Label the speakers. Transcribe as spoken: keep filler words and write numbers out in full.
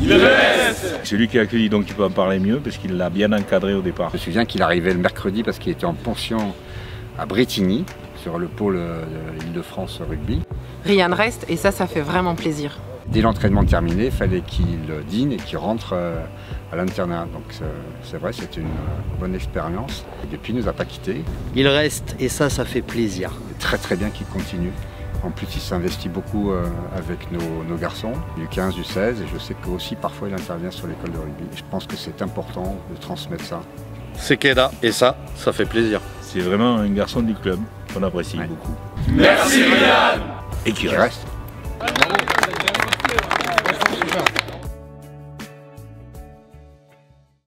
Speaker 1: Il reste.
Speaker 2: C'est lui qui a accueilli, donc il peut en parler mieux parce qu'il l'a bien encadré au départ.
Speaker 3: Je me souviens qu'il arrivait le mercredi parce qu'il était en pension à Brétigny, sur le pôle de l'Île-de-France rugby.
Speaker 4: Ryan reste et ça, ça fait vraiment plaisir.
Speaker 3: Dès l'entraînement terminé, il fallait qu'il dîne et qu'il rentre à l'internat. Donc c'est vrai, c'était une bonne expérience. Et depuis, il ne nous a pas quittés.
Speaker 5: Il reste et ça, ça fait plaisir.
Speaker 3: C'est très très bien qu'il continue. En plus, il s'investit beaucoup avec nos, nos garçons, du quinze, du seize, et je sais qu'aussi parfois il intervient sur l'école de rugby. Je pense que c'est important de transmettre ça.
Speaker 6: C'est Keda et ça, ça fait plaisir.
Speaker 2: C'est vraiment un garçon du club qu'on apprécie ouais. beaucoup.
Speaker 1: Merci Ryan.
Speaker 2: Et qui reste.